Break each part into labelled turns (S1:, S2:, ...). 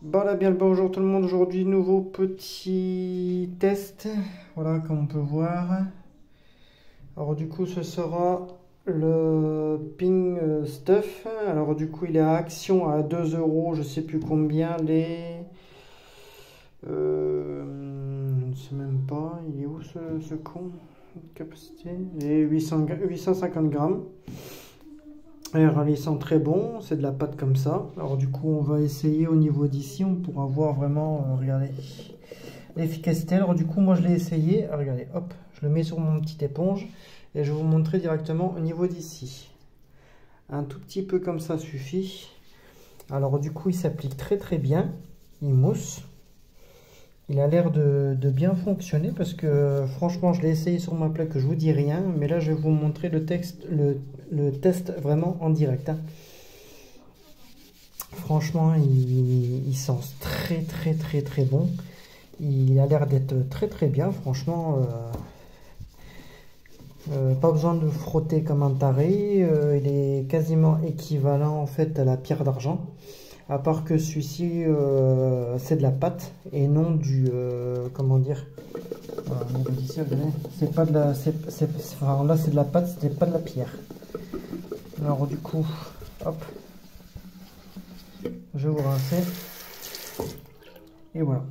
S1: Voilà, bien le bonjour tout le monde. Aujourd'hui, nouveau petit test. Voilà, comme on peut voir. Alors, du coup, ce sera le Ping Stuff. Alors, du coup, il est à action à 2 euros, je sais plus combien. Je ne sais même pas. Il est où ce con? Capacité. Il est 850 grammes. Alors, ils sont très bons, c'est de la pâte comme ça. Alors du coup, on va essayer au niveau d'ici, on pourra voir vraiment, regardez, l'efficacité. Alors du coup, moi je l'ai essayé. Ah, regardez, hop, je le mets sur mon petite éponge et je vais vous montrer directement au niveau d'ici. Un tout petit peu comme ça suffit. Alors du coup, il s'applique très très bien. Il mousse. Il a l'air de bien fonctionner parce que franchement, je l'ai essayé sur ma plaque, je vous dis rien. Mais là, je vais vous montrer le test vraiment en direct, hein. Franchement, il sent très bon. Il a l'air d'être très très bien. Franchement, pas besoin de frotter comme un taré. Il est quasiment équivalent en fait à la pierre d'argent. À part que celui-ci, c'est de la pâte et non du... comment dire, c'est pas de la... enfin, là, c'est de la pâte, c'était pas de la pierre. Alors du coup, hop. Je vais vous rincer. Et voilà.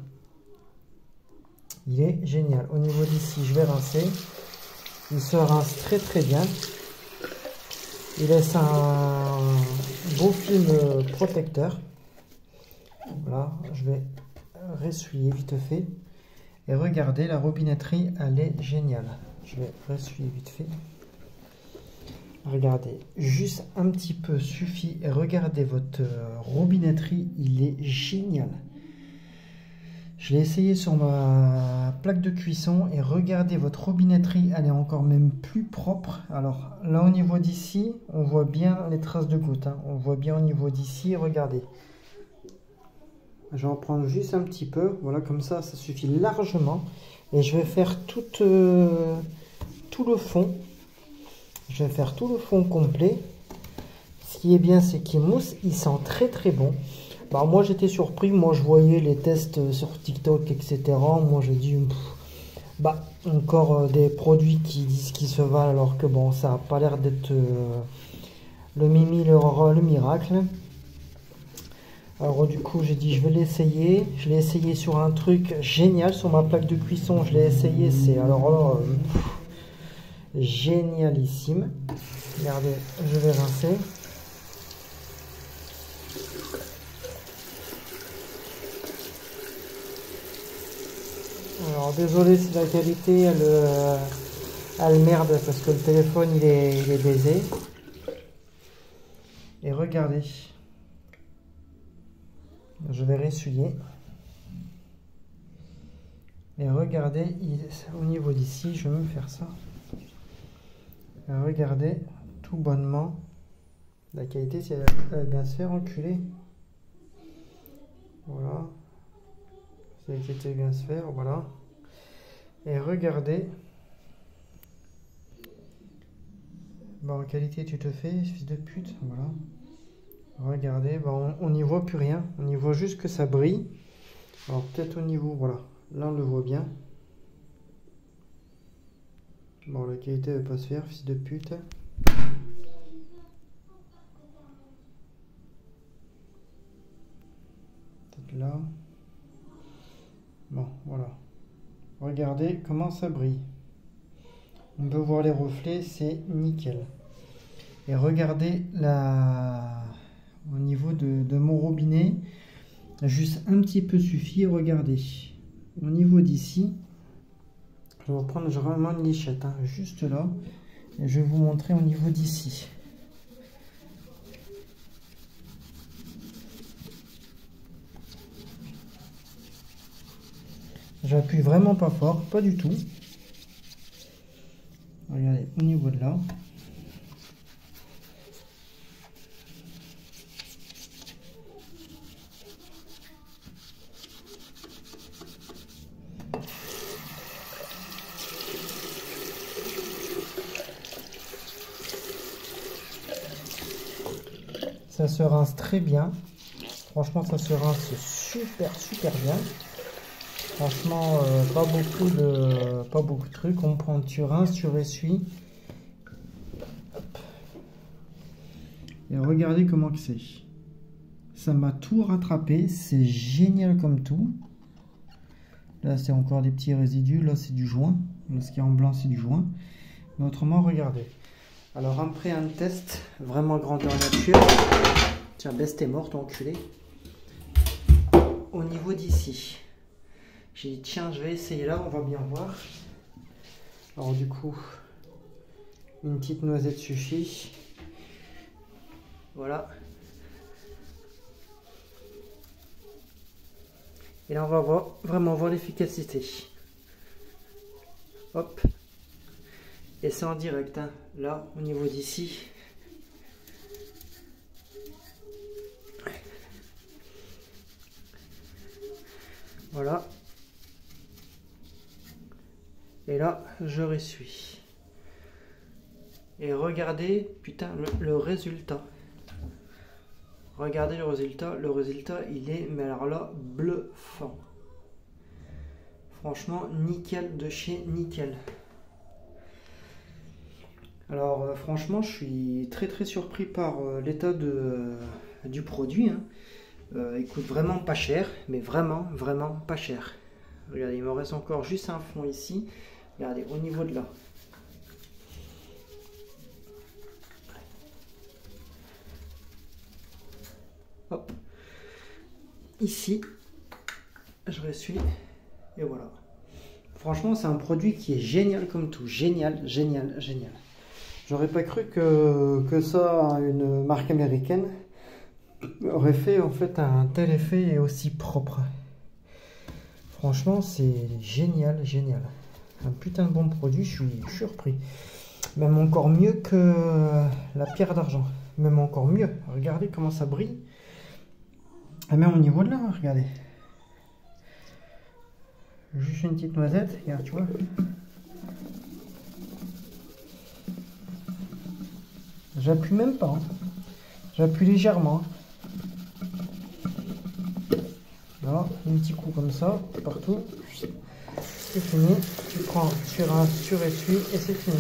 S1: Il est génial. Au niveau d'ici, je vais rincer. Il se rince très très bien. Il laisse un beau film protecteur. Voilà, je vais ressuyer vite fait. Et regardez, la robinetterie, elle est géniale. Je vais ressuyer vite fait. Regardez, juste un petit peu suffit. Et regardez votre robinetterie, il est génial. Je l'ai essayé sur ma plaque de cuisson et regardez votre robinetterie, elle est encore même plus propre. Alors là au niveau d'ici, on voit bien les traces de gouttes, hein. On voit bien au niveau d'ici, regardez. Je vais en prendre juste un petit peu, voilà comme ça suffit largement. Et je vais faire tout le fond. Je vais faire tout le fond complet. Ce qui est bien, c'est qu'il mousse, il sent très très bon. Bah, moi j'étais surpris, moi je voyais les tests sur TikTok, etc. Moi j'ai dit, bah encore des produits qui disent qu'ils se valent alors que bon, ça n'a pas l'air d'être le mimi, le miracle. Alors du coup j'ai dit je vais l'essayer. Je l'ai essayé sur un truc génial, sur ma plaque de cuisson, je l'ai essayé, c'est alors là, génialissime. Regardez, je vais rincer. Alors désolé si la qualité elle merde parce que le téléphone il est baisé. Et regardez, je vais ressuyer. Et regardez, au niveau d'ici, je vais me faire ça. Et regardez tout bonnement la qualité, si elle va bien se faire enculer. Voilà. Si la qualité va bien se faire, voilà. Et regardez. Bon, qualité, tu te fais, fils de pute. Voilà. Regardez, bon, on n'y voit plus rien. On y voit juste que ça brille. Alors, peut-être au niveau, voilà. Là, on le voit bien. Bon, la qualité ne va pas se faire, fils de pute. Peut-être là. Bon, voilà. Regardez comment ça brille. On peut voir les reflets, c'est nickel. Et regardez au niveau de mon robinet, juste un petit peu suffit. Regardez, au niveau d'ici, je vais prendre vraiment une lichette, hein, juste là, et je vais vous montrer au niveau d'ici. J'appuie vraiment pas fort, pas du tout. Regardez, au niveau de là. Ça se rince très bien. Franchement, ça se rince super bien. Franchement, pas beaucoup de trucs. On prend, tu rinces, tu ressuies. Hop. Et regardez comment que c'est. Ça m'a tout rattrapé. C'est génial comme tout. Là, c'est encore des petits résidus. Là, c'est du joint. Là, ce qui est en blanc, c'est du joint. Mais autrement, regardez. Alors, après un test, vraiment grandeur nature. Tiens, baisse tes morts, ton enculé. Au niveau d'ici. J'ai dit, tiens, je vais essayer là, on va bien voir. Alors, du coup, une petite noisette suffit. Voilà. Et là, on va vraiment voir l'efficacité. Hop. Et c'est en direct, hein. Là, au niveau d'ici. Voilà. Et là, je ressuie. Et regardez, putain, le résultat. Regardez le résultat. Le résultat, il est, mais alors là, bluffant. Franchement, nickel de chez nickel. Alors, franchement, je suis très surpris par l'état du produit. Hein. Il coûte vraiment pas cher, mais vraiment pas cher. Regardez, il me reste encore juste un fond ici. Regardez, au niveau de là. Hop. Ici, je ressuie. Et voilà. Franchement, c'est un produit qui est génial comme tout. Génial. J'aurais pas cru que ça, une marque américaine, aurait fait en fait un tel effet et aussi propre. Franchement, c'est génial. Un putain de bon produit, je suis surpris. Même encore mieux que la pierre d'argent. Même encore mieux. Regardez comment ça brille. Et même au niveau de là, regardez. Juste une petite noisette, regarde, tu vois. J'appuie même pas. Hein. J'appuie légèrement. Voilà, un petit coup comme ça, partout. C'est fini. Tu prends, tu rinces, tu ressuies et c'est fini.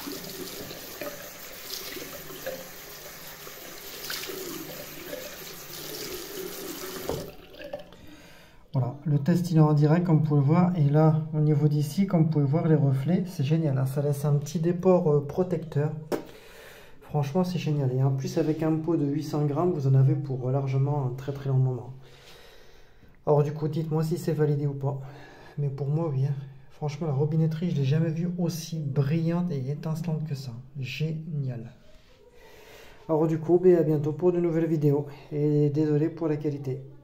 S1: Voilà, le test il est en direct comme vous pouvez le voir. Et là, au niveau d'ici, comme vous pouvez voir les reflets, c'est génial. Hein, ça laisse un petit déport protecteur. Franchement, c'est génial. Et en plus, avec un pot de 800 grammes, vous en avez pour largement un très long moment. Alors du coup, dites-moi si c'est validé ou pas. Mais pour moi, oui. Hein. Franchement, la robinetterie, je ne l'ai jamais vue aussi brillante et étincelante que ça. Génial. Alors du coup, à bientôt pour de nouvelles vidéos. Et désolé pour la qualité.